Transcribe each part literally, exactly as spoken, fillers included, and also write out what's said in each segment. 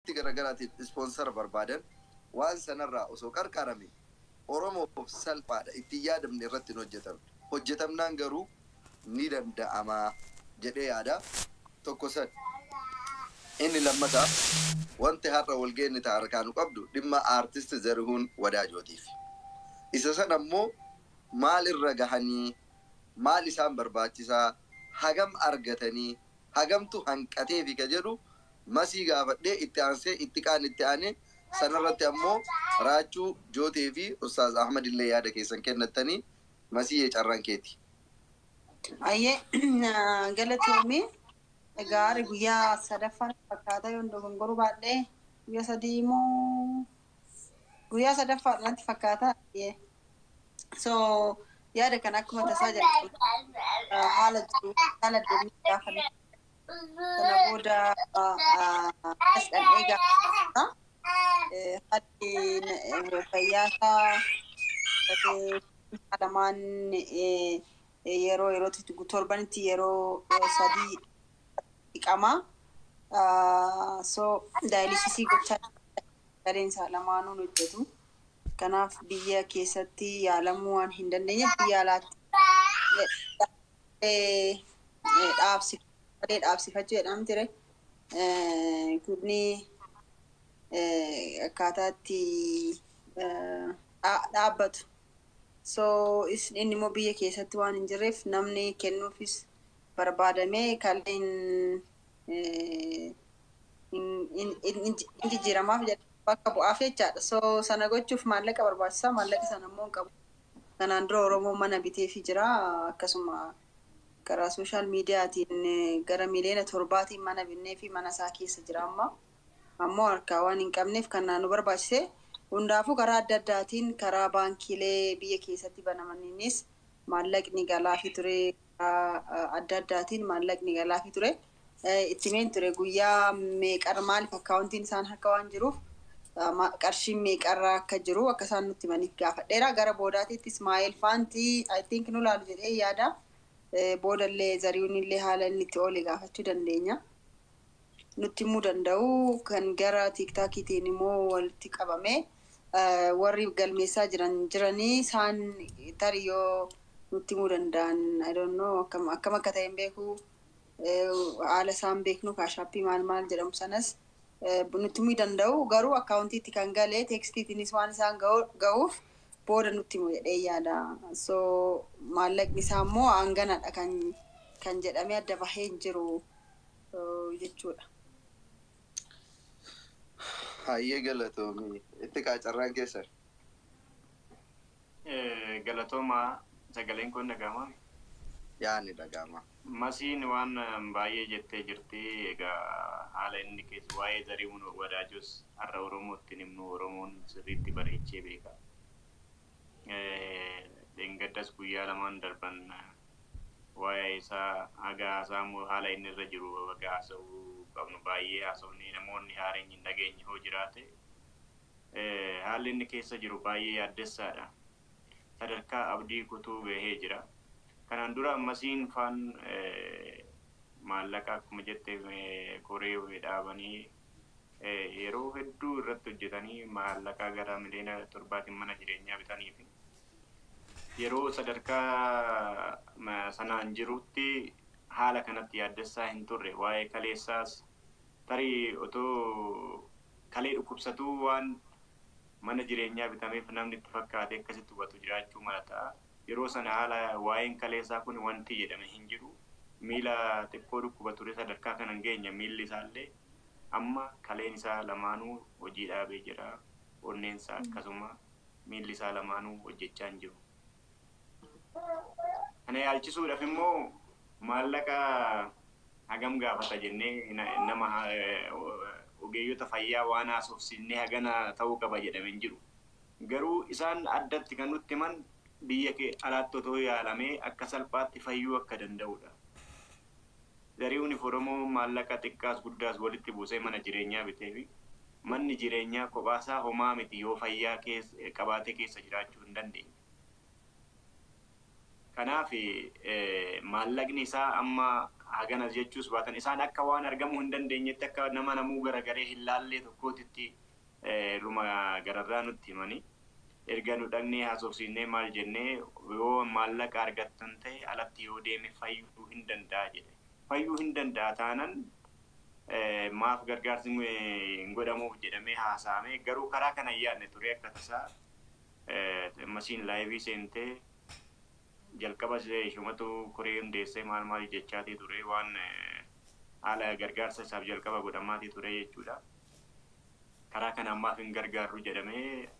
kallattii garagaraatti ispoonsara barbaadan waan sanarraa osoo qarqarame Oromoof salphaadha itti yaadamne irratti hojjetam hojjetamnaan garuu ni danda'ama jedhee yaada tokko sad inni lammataa wanti har'a walgeenni ta'a harkaanu qabdu dhimma aartist Zarihuun Wadaajotiif isa san ammoo maal irra gahanii maal isaan barbaachisaa hagam argatanii hagamtu hanqatee fi jedhu masii gaafadhee itti aansee itti qaan itti aanee sanarratti ammoo Raachuu Jootee fi Ustaaz Ahmad illee yaada keessan kennattanii masii carraan keeti. Ayyee galatoomii egaa guyyaa sadaffaan fakkaata yoo ndogongoruu baadhee guyyaa sadii moo guyyaa sadaffaadhaatti fakkaata. So yaada kan akkuma tasaa jedhamu haala jiru haala deemee gaafa sana booda as dhandhee gaafa haalli fayyaasaa haalamaan yeroo yerootti torbanitti yeroo sadii dhiqama. So daayiliisisii gochaa gareensaa lamaanuu hojjetu. Kanaaf biyya keessatti yaalamuu waan hin dandeenye biyya alaatti dhaabsifamee dhaabsifachuu jedhamu ture. Kuni akkaataatti dhaabbatu. So inni immoo biyya keessatti waan hin jirreef namni kennuufis barbaadamee kalleen hin jijjiiramaaf jedhama. Bakka bu'aaf jechaadha. So sana gochuuf maallaqa barbaachisaa maallaqa sana immoo hin qabu. Kanaan dura Oromoo mana biteefii jira akkasuma karaa sooshaal miidiyaatiin gara miliyoona torbaatiin mana binnee fi mana isaa keessa jira amma. Ammoo harkaa waan hin qabneef kan naannoo barbaachise hundaafuu karaa adda addaatiin karaa baankiilee biyya keessatti banamaniinis maallaqni galaafi ture adda addaatiin maallaqni galaafi ture. Itti meen ture guyyaa meeqarra maaliif akkaawuntiin isaan harka waan jiruuf qarshiin meeqarraa akka jiru akka isaan nutti maniif gaafadheera. Gara boodaatiitti Ismaa'eel Faantii I think nu laalu jedhee yaada. Boodallee Zarihuun illee haala inni itti oole gaafachuu dandeenya. Nutti himuu danda'u kan gara tiiktaakiitiin immoo walitti qabame warri galmeessaa jiran jiranii isaan tarii yoo nutti himuu danda'an I don't know akkam akka ta'e hin beeku. Haala isaan beeknu kaashaappii maal maal jedhamu sanas nutti himuu danda'u garuu akkaawuntiitti kan galee teekstiitiinis waan isaan ga'uuf booda nutti himuu jedhee yaada. So maallaqni isaa immoo hanganadha kan kan jedhamee adda bahee hin jiru jechuudha. Hayyee galatoomii itti qaacarraan keessan. Galatooma sagaleen kun dhaga'ama. Yaani dhaga'ama. Masiin waan baay'ee jettee jirti egaa haala inni keessa waa'ee Zarihuun Wadaajos har'a Oromootti himnu Oromoon sirriitti bareechee beeka. Deengaddas guyyaa lamaan darban waa'ee isaa haga haasa'amu haala inni irra jiru haga haasa'uu qabnu baay'ee haasa'uun namoonni haareen hin dhageenye hoo jiraate haalli inni keessa jiru baay'ee yaaddessaadha. Sadarkaa abdii kutuu gahee jira. Kanaan dura Masiin faan maallaqa akkuma jette koree dhaabanii yeroo hedduu irratti hojjetanii maallaqa gara miliyoona torbaatiin mana jireenyaa bitanii fi yeroo sadarkaa sanaan jirutti haala kanatti yaaddessaa hin turre waa'ee kaleessaas tarii otoo kalee dhukkubsatuu waan mana jireenyaa bitameef namni itti fakkaate akkasitti hubatu jiraachuu mala ta'a. Yeroo sana haala waa'een kaleessaa kun wanti jedhame hin jiru. Miila xiqqoo dhukkuba ture sadarkaa kana hin geenye miilli isaallee amma kaleen isaa lamaanuu hojii dhaabee jira. Onneen isaa akkasuma miilli isaa lamaanuu hojjechaa hin jiru. Kana yaalchisuudhaaf immoo maallaqa hagam gaafata jennee nama ogeeyyota fayyaa waan haasofsiisnee hagana ta'uu qaba jedhame hin jiru. Garuu isaan addatti kan nutti himan biyya kee alaatti otoo yaalamee akka salphaatti fayyuu akka danda'udha. Zarihuun Oromoo maallaqa xiqqaas guddaas walitti buusee mana jireenyaa bitee fi manni jireenyaa kophaasaa homaa miti yoo fayyaa qabaatee keessa jiraachuu hin dandeenye. Kanaaf maallaqni isaa amma haganas jechuus baatan isaan akka waan argamuu hin dandeenyetti akka nama namuu garagaree hin laallee tokkootitti luma gararraa nutti himanii erga nu dhaqnee haasofsiisnee maal jennee yoo maallaqa argattan ta'e alatti yoo deeme fayyuu hin danda'a jedhe. Fayyuu hin danda'a taanan maaf gargaarsi hin godhamuuf jedhamee haasa'ame garuu karaa kana yaadne ture akka tasaa masiin laayivii seentee jalqaba shumatu koree hundeessee maal maal jechaatii ture waan haala gargaarsa isaaf jalqaba godhamaatii ture jechuudha. Karaa kana ammaaf hin gargaarru jedhamee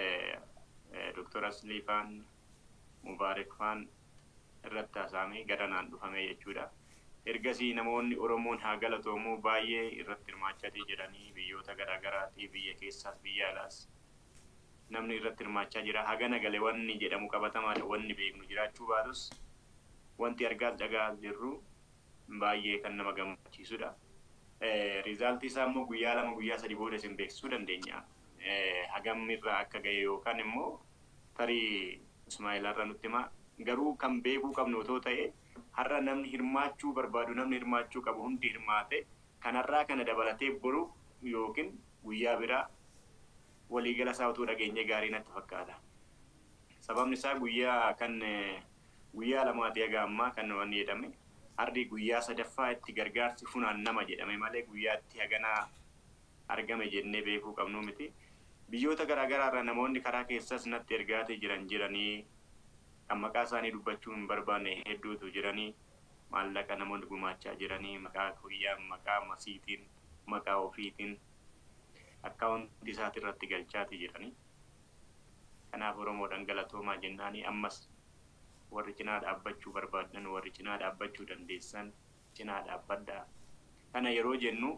Doktor Asliifaan Mubaarekfaan irratti haasa'amee garanaan dhufame jechuudha. Ergasii namoonni Oromoon haa galatoomuu baay'ee irratti hirmaachaa jiranii biyyoota garaagaraatii biyya keessaas biyya alaas namni irratti hirmaachaa jira. Hagana galee wanni jedhamu qabatamaadha wanni beeknu jiraachuu baatus wanti argaas dhagaa jirru baay'ee kan nama gammachiisudha. Rizaaltii isaa immoo guyyaa lama guyyaa sadii booda isin beeksisuu dandeenya. Hagamirraa akka ga'e yookaan immoo tarii Ismaa'ilarra nutti himaa garuu kan beekuu qabnu otoo ta'e har'a namni hirmaachuu barbaadu namni hirmaachuu qabu hundi hirmaate kanarraa kana dabalatee boru yookiin guyyaa biraa waliigala isaa utuu dhageenye gaarii natti fakkaata. Sababni isaa guyyaa kan guyyaa lamaati egaa ammaa kan wanni jedhame har'i guyyaa sadaffaa itti gargaarsi funaan nama jedhame malee guyyaatti haganaa argame jennee beekuu qabnu miti. Biyyoota garaagaraa irraa namoonni karaa keessas natti ergaatee jiran jiranii kan maqaa isaanii dubbachuu hin barbaanne hedduutu jiranii maallaqa namoonni gumaachaa jiranii maqaa guyyaa maqaa masiitiin maqaa ofiitiin akkaawuntii isaati irratti galchaatii jiranii. Kanaaf Oromoodhaan galatoomaa jennaanii ammas warri cinaa dhaabbachuu barbaadan warri cinaa dhaabbachuu dandeessan cinaa dhaabbaddaa. Kana yeroo jennu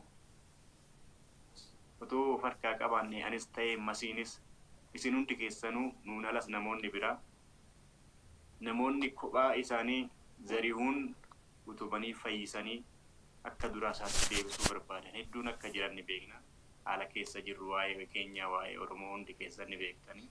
otoo farkaa qabaanne anis ta'e masiinis isin hundi keessanuu nuun alas namoonni biraa namoonni kophaa isaanii zarihuun utubanii fayyisanii akka duraa isaatti deebisuu barbaadan hedduun akka jiran ni beekna. Haala keessa jirru waa'ee keenyaa waa'ee Oromoo hundi keessan ni beektanii.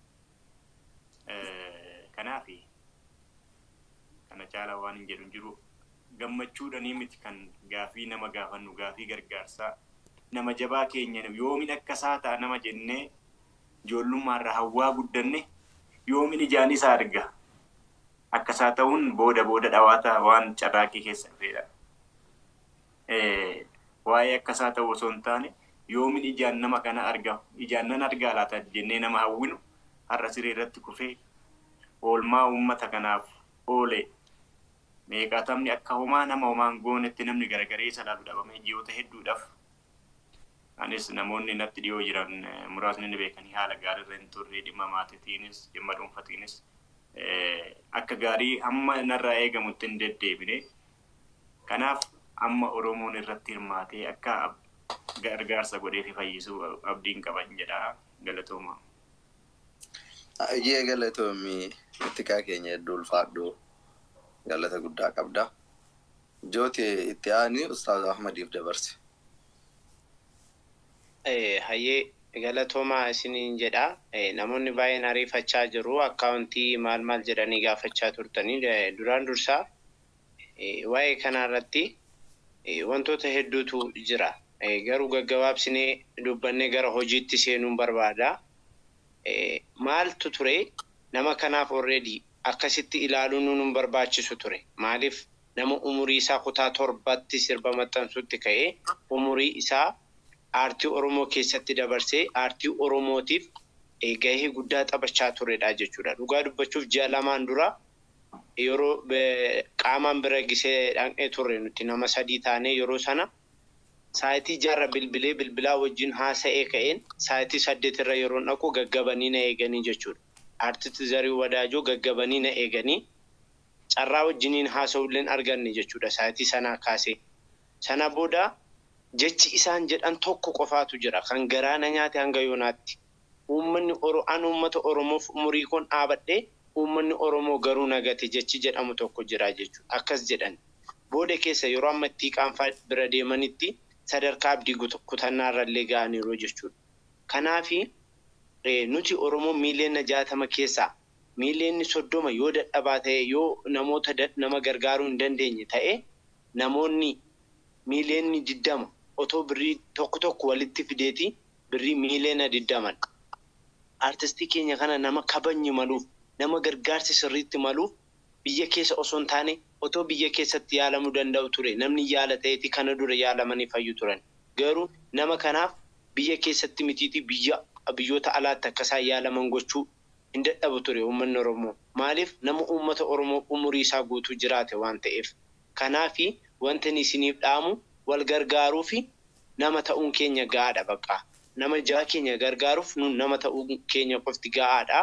Kanaafi kana caalaa waan hin jedhu jiru gammachuudhanii miti kan gaafii nama gaafannu gaafii gargaarsaa nama jabaa keenya yoomin akka isaa ta'a nama jennee ijoollummaarraa hawwaa guddanne yoomin ijaan isaa arga akka isaa ta'uun booda booda dhawaata waan carraaqii keessa dhufeedha. Waa'ee akka isaa ta'u osoo hin taane yoomin ijaan nama kana arga ijaan nan argaa laata jennee nama hawwinu har'a siree irratti kufee oolmaa uummata kanaaf oole meeqaatamni akka homaa nama homaan goonetti namni garagaree isa laalu dhabamee ji'oota hedduudhaaf anis namoonni natti dhiyoo jiran muraasni ni beekanii haala gaariirra hin turre dhimma maatiitiinis dhimma dhuunfatiinis akka gaarii hamma narraa eegamutti hin deddeebine. Kanaaf amma Oromoon irratti hirmaatee akka gargaarsa godhee fi fayyisuu abdiin qaban jedha. Galatooma. Iyyee galatoomi ittiqaa keenya hedduu ulfaadhu galata guddaa qabda. Jooti itti aani Ustaaz Ahmadiif dabarse. Hayyee galatooma isiniin jedha. Namoonni baay'een ariifachaa jiru akkaawuntii maal maal jedhanii gaafachaa turtanii duraan dursaa waa'ee kanarratti wantoota hedduutu jira. Garuu gaggabaabsinee dubbannee gara hojiitti seenuun barbaada. Maaltu ture nama kanaaf already akkasitti ilaaluun nuun barbaachisu ture. Maaliif nama umurii isaa kutaa torbatti sirba maxxansutti ka'ee umurii isaa aartii Oromoo keessatti dabarsee aartii Oromootiif gahee guddaa taphachaa turedha jechuudha. Dhugaa dubbachuuf ji'a lamaan dura yeroo qaamaan bira gisee dhaqnee turre nuti nama sadii taanee yeroo sana saayitii jaarra bilbilee bilbilaa wajjin haasa'ee ka'een saayitii saddeet irra yeroo dhaqu gaggabanii na eeganii jechuudha. Aartisti Zarii Wadaajoo gaggabanii na eeganii carraa wajjiniin haasa'ulleen arganne jechuudha saayitii sanaa kaasee. Sana booda jechi isaan jedhan tokko qofaatu jira kan garaana nyaate hanga yoonaatti. Uummanni Oromoo an uummata Oromoof umurii kun dhaabadhee uummanni Oromoo garuu nagate jechi jedhamu tokko jira jechuudha. Akkas jedhan. Booda keessa yeroo amma itti qaanfaa bira deemanitti sadarkaa abdii kutannaarrallee ga'aniiru jechuudha. Kanaafi nuti Oromoo miiliyoona jaatama keessaa miiliyoonni soddoma yoo dadhabaa ta'e yoo namoota nama gargaaruu hin dandeenye ta'e namoonni miiliyoonni diddama otoo birrii tokko tokko walitti fideeti birrii miiliyoona diddaman artistii keenya kana nama kabajni maluuf nama gargaarsi sirriitti maluuf biyya keessa osoo hin taane otoo biyya keessatti yaalamuu danda'u ture namni yaala ta'eeti kana dura yaalamanii fayyu turan garuu nama kanaaf biyya keessatti mitiiti biyya biyyoota alaatti akkasaa yaalaman gochuu hin dadhabu ture uummanni Oromoo maaliif nama uummata Oromoo umurii isaa guutuu jiraate waan ta'eef kanaafi wanti isiniif dhaamu wal gargaaruu fi nama ta'uun keenya gaadha baqa nama jaa keenya gargaaruuf nun nama ta'uun keenya qofti gaadha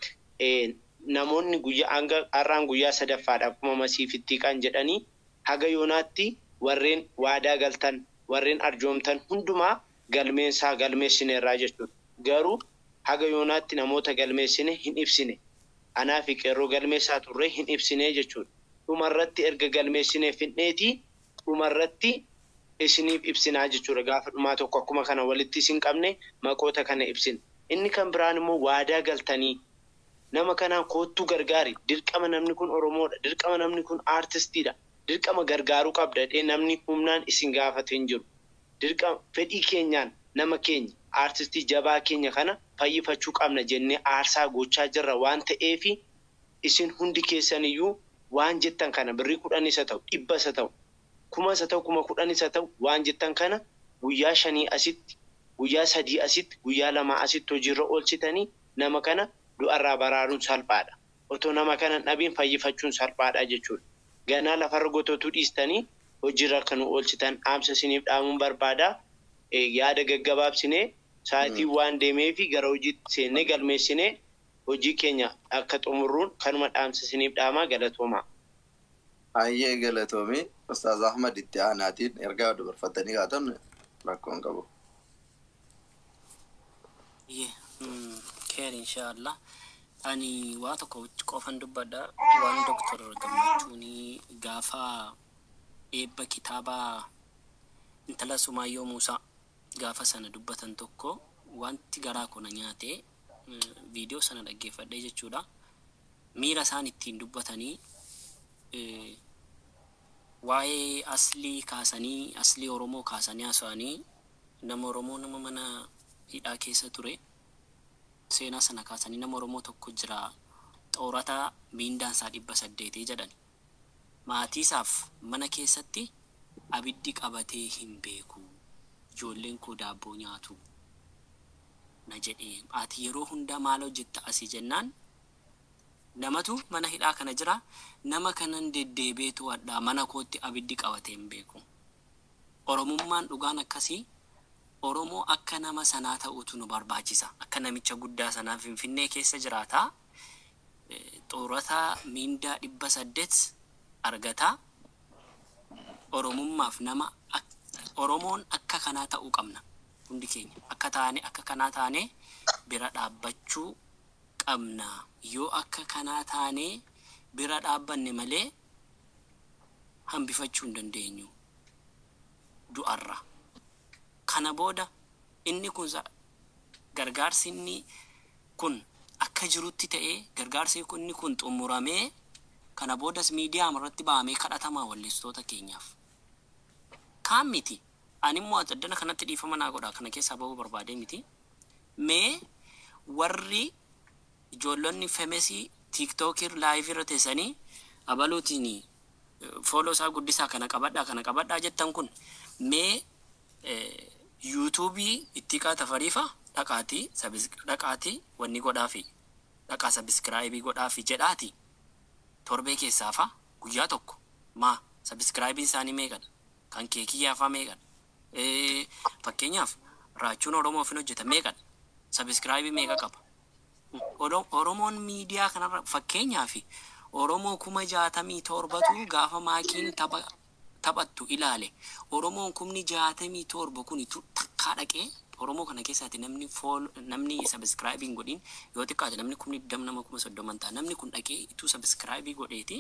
ee namoonni guyyaa hanga har'aan guyyaa sadaffaadha akkuma masiifitti kan jedhanii haga yoonaatti warreen waadaa galtan warreen arjoomtan hundumaa galmeensaa galmeessineerraa jechuudha garuu haga yoonaatti namoota galmeessine hin ibsine anaaf qeerroo galmeessaa turre hin ibsine jechuudha dhumarratti erga galmeessine finneeti dhumarratti isiniif ibsinaa jechuudha gaafa dhumaa tokko akkuma kana walitti isin qabne maqoota kana ibsin inni kan biraan immoo waadaa galtanii nama kana koottu gargaari dirqama namni kun Oromoodha dirqama namni kun artistiidha dirqama gargaaruu qabda dhee namni humnaan isin gaafate hin jiru dirqama fedhii keenyaan nama keenya artistii jabaa keenya kana fayyifachuu qabna jennee aarsaa gochaa jirra waan ta'eef isin hundi keessaniyyuu waan jettan kana birrii kudhan isa ta'u dhibba isa ta'u kuma isa ta'u kuma kudhan isa ta'u waan jettan kana guyyaa shanii asitti guyyaa sadii asitti guyyaa lama asitti hojiirra oolchitanii nama kana du'arraa baraaruun salphaadha otoo nama kana dhabiin fayyifachuun salphaadha jechuudha ganaa lafarra gototu dhiistanii hojiirra kan oolchitan dhaamsa isiniif dhaamuun barbaada yaada gaggabaabsine sa'aatii waan deemeefi gara hojiitti seennee galmeessine hojii keenya akka xumurruun kanuma dhaamsa isiniif dhaamaa galatooma. Ayyee galatoomii Ustaaz Ahmad itti aanaatiin ergaa dabarfatanii gaatan rakkoon qabu. Yee keer inshallah ani waa tokko qofan dubbadha waan doktor Gammachuuni gaafa eebba kitaaba intala Sumayyoo Muusaa gaafa sana dubbatan tokko wanti garaa kona nyaate viidiyoo sana dhaggeeffadhee jechuudha miira isaan ittiin dubbatanii waa'ee aslii kaasanii aslii Oromoo kaasanii haasa'anii nama Oromoo nama mana hidhaa keessa ture seenaa sana kaasanii nama Oromoo tokko jira xoorataa miindaan isaa dhibba saddeetii jedhan maatiisaaf mana keessatti abiddi qabatee hin beeku ijoolleen koo daabboo nyaatu na jedhee ati yeroo hunda maal hojjetta asii jennaan namatu mana hidhaa kana jira nama kanan deddeebeetu wadhaa mana kootti abiddi qabatee hin beeku Oromummaan dhugaan akkasii Oromoo akka nama sanaa ta'uutu nu barbaachisa akka namicha guddaa sanaa Finfinnee keessa jiraata xoorataa miindaa dhibba saddeet argata Oromummaaf nama Oromoon akka kanaa ta'uu qabna hundi keenya akka taane akka kanaa taane bira dhaabbachuu qabna yoo akka kanaa taane bira dhaabbanne malee hambifachuu hin dandeenyu du'arra kana booda inni kun gargaarsi inni kun akka jirutti ta'ee gargaarsi kun inni kun xumuramee kana boodas miidiyaa irratti baamee kadhatamaa wallistoota keenyaaf kaan miti ani immoo addana kanatti dhiifama naa godha kana keessaa bahuu barbaadee miti mee warri ijoollonni femesii tiktokir live irra teessanii abaluutiin follow isaa guddisaa kana qabadhaa kana qabadhaa jettan kun mee YouTube itti qaata fariifa dhaqaati dhaqaati wanni godhaafi dhaqaa subscribe godhaafi jedhaati torbee keessaafa guyyaa tokko ma subscribe isaanii meeqadha kan keekiyaafa meeqadha eh fakkeenyaaf raachuun Oromoof hin hojjeta meeqadha subscribe meeqa qaba Oromoon miidiyaa kanarra fakkeenyaaf Oromoo kuma jaatamii torbatu gaafa maakiin tapha taphattu ilaale Oromoon kumni jaatamii torba kuni takkaa dhaqee Oromoo kana keessatti namni follow namni subscribe godhin yoo xiqqaate namni kumni digdama nama kuma soddoma ta'a namni kun dhaqee itu subscribe godheeti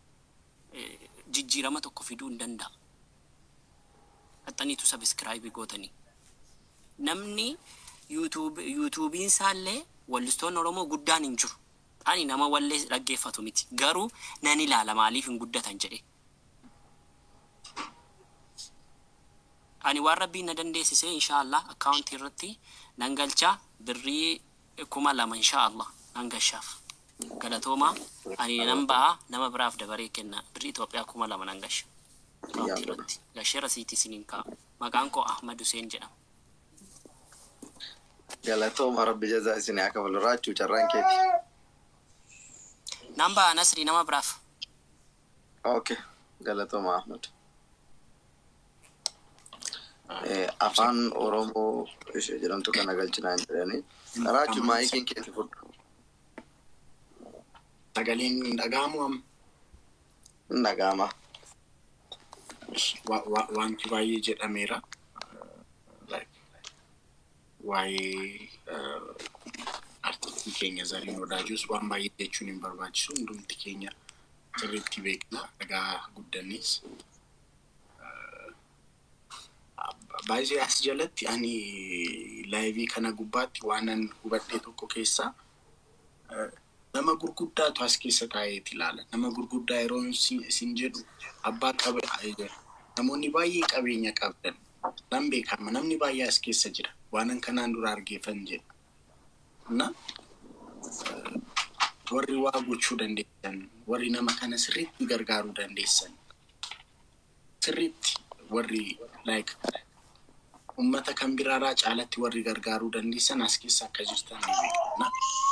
jijjiirama tokko fiduu hin danda'a hattanii itu subscribe gootanii namni YouTube YouTubein saalle wallistoon Oromoo guddaan hin jiru ani nama wallee dhaggeeffatu miti garuu nan ilaala maaliif hin guddatan jedhe ani waan rabbiin na dandeessise inshaallah akkaawuntii irratti nan galcha birrii kuma lama inshaallah nan gashaaf galatooma ani nan ba'a nama biraaf dabaree kenna birrii Itoophiyaa kuma lama nan gasha akkaawuntii irratti gashee rasiitii isiniin kaa maqaan koo Ahmad Hussein jedhama. galatooma rabbi jazaa isin haa kafalu raachuu carraan keeti. nan ba'a Nasri nama biraaf. Okay, galatooma Ahmad. Afaan Oromoo ishee jedhamtu kana galchinaa hin jedhanii raachuu maayikiin keeti fudhu. Sagaleen dhaga'amu am Dhaga'ama. wanti baay'ee jedhameera. Waa'ee artistii keenya Zariin Wadaajos waan baay'ee jechuun hin barbaachisu hundumti keenya sirriitti beekna dhagaa guddannis. Baay'ee as jalatti ani laayivii kana gubbaatti waanan hubadhee tokko keessaa nama gurguddaatu as keessa taa'eeti ilaala. Nama gurguddaa yeroo isin jedhu abbaa qabe namoonni baay'ee qabeenya qabdan nan beekama namni baay'ee as keessa jira waanan kanaan dura argeeffan jedha. Na warri waa gochuu dandeessan warri nama kana sirriitti gargaaruu dandeessan sirriitti warri like ummata kan biraaraa caalatti warri gargaaruu dandeessan as keessa akka jirtan ni beekna.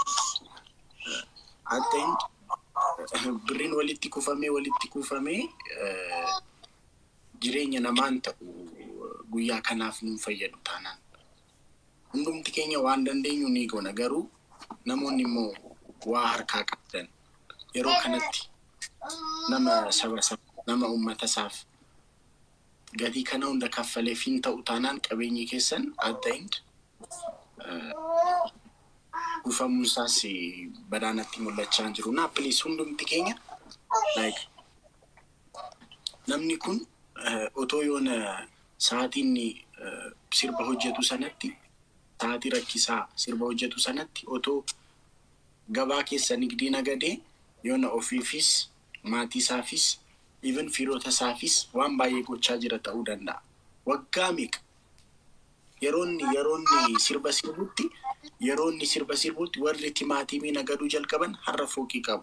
Ateen birriin walitti kuufamee walitti kuufamee jireenya namaan ta'u guyyaa kanaaf nu fayyadu taanaan hundumti keenya waan dandeenyu ni goona garuu namoonni immoo waa harkaa qabdan yeroo kanatti nama saba saba nama ummata isaaf gatii kana hunda kaffalee fiin ta'u taanaan qabeenyi keessan ateen kuufamuun isaas badaanatti mul'achaa jiru. Na please hundumti keenya like namni kun otoo yoona sa'aatiin sirba hojjetu sanatti sa'aatii rakkisaa sirba hojjetu sanatti otoo gabaa keessa nigdii nagadee yoona ofiifis maatii isaafis even firoota isaafis waan baay'ee gochaa jira ta'uu danda'a. Waggaa meeqa yeroonni yeroonni sirba sirbutti yeroonni sirba sirbutti warri timaatimii nagaduu jalqaban har'a fooqii qabu.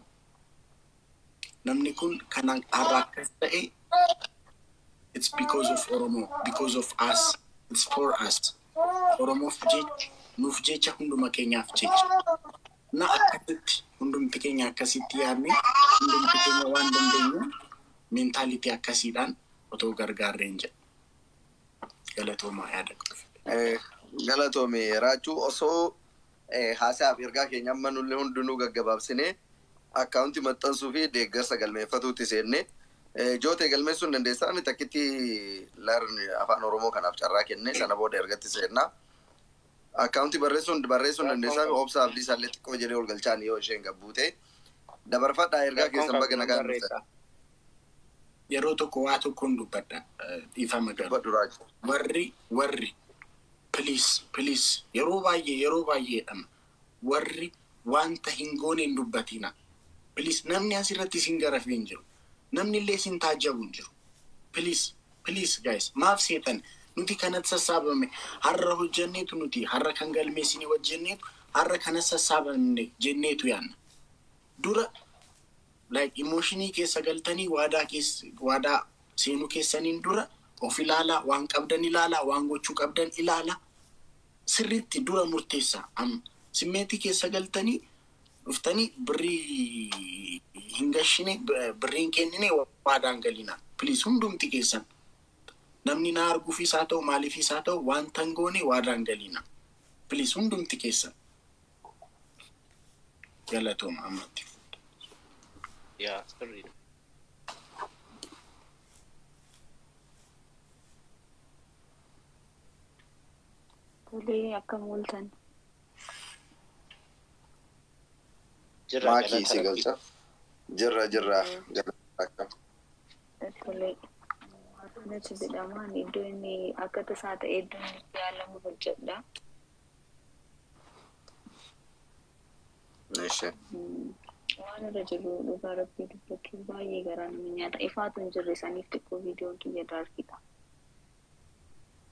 Namni kun kanaan har'a akkas ta'e it's because of Oromo, because of us, it's for us. Oromoof jecha nuuf jecha hunduma keenyaaf jecha. Na akkasitti hundumti keenya akkasitti yaadne hundumti keenya waan dandeenyu mentaaliti akkasiidhaan otoo gargaarreen jedha. Galatoomaa yaada qabu. Galatoome raachuu osoo haasaaf ergaa keenya amma nullee hundinuu gaggabaabsine akkaawuntii maxxansuu fi deeggarsa galmeeffatuutti seenne jootee galmeessuun dandeessaa ani takkitti larni afaan Oromoo kanaaf carraa kenne sana booda ergatti seenna. Akkaawuntii barreessuun barreessuun dandeessaa obsa abdii isaallee xiqqoo jedhee ol galchaan yoo isheen gabbuute dabarfadhaa ergaa keessan baga nagaan dhuftan. Yeroo tokko waa tokkoon dubbadha ifama galu. Warri warri please please yeroo baay'ee yeroo baay'eedhaan warri wanta hin goone hin dubbatina. Please namni asirratti isin garafee hin jiru. Namni illee isin taajjabu hin jiru. Please please guys maaf seetan nuti kanatti sassaabame har'a hojjenneetu nuti har'a kan galmeessinii wajjenneetu har'a kana sassaabamne jenneetu yaanna. Dura like emotionii keessa galtanii waadaa keessa waadaa seenuu keessaniin dura of ilaalaa waan qabdan ilaalaa waan gochuu qabdan ilaalaa sirriitti dura murteessaa. Am simmeetii keessa galtanii dhuftanii birrii hin gashine birriin kennine waadaan galina. Please hundumti keessan namni na arguufis haa ta'u maaliifis haa ta'u waan tan goone waadaan galina. Please hundumti keessan galatooma ammatti. Yeah, sorry. Tolee akka mul'atan. Jirra Maakii si galcha. Jirra jirra galata. Tolee. Natti jedhamaan iddoo inni akka tasaa ta'e iddoo inni yaalamu hojjedha. Ishee. Waan irra jiru dhugaa rabbii dubbachuu baay'ee garaa nama nyaata. Ifaatu hin jirre saniif xiqqoo viidiyoon kiyya daarfidha.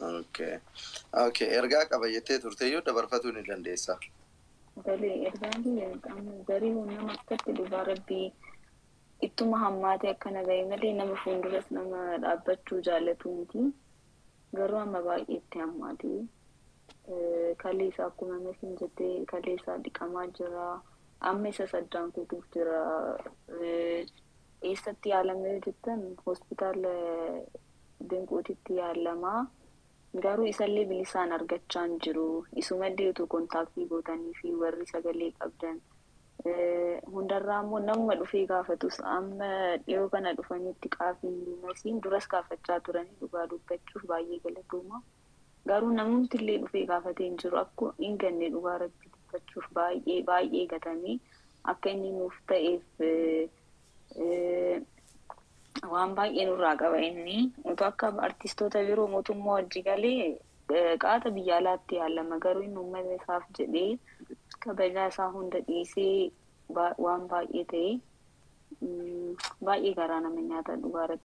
Okay. Okay. Ergaa qabayyatee turteeyyuu dabarfatuu ni dandeessa. Galee ergaan amma garii nama akkatti dhufaa rabbii ittuma hammaatee akkana ga'e malee nama fuulduras nama dhaabbachuu jaallatu miti. Garuu amma baay'eetti hammaatee kaleessa akkuma meeshaan jettee kaleessa dhiqamaa jira. Amma isa saddaan kutuuf jira. Eessatti yaalamee jettan hospitaala Dinquutitti yaalamaa. Garuu isallee bilisaan argachaa hin jiru. Isuma deetu kontaaktii gootanii fi warri sagalee qabdan. Hundarraa immoo namuma dhufee gaafatus amma dhiyoo kana dhufanitti qaafii masiin duras gaafachaa turanii dhugaa dubbachuuf baay'ee galatooma. Garuu namumti illee dhufee gaafatee hin jiru. Akkuma hin ganne dhugaa rabbi dubbachuuf baay'ee baay'ee gatamee akka inni nuuf ta'eef waan baay'ee nurraa qaba inni. Utuu akka artistoota biroo mootummaa wajji galee qaata biyya alaatti yaalama. Garuu inni uummata isaaf jedhee kabajaa isaa hunda dhiisee waan baay'ee ta'e baay'ee garaa nama nyaata dhugaa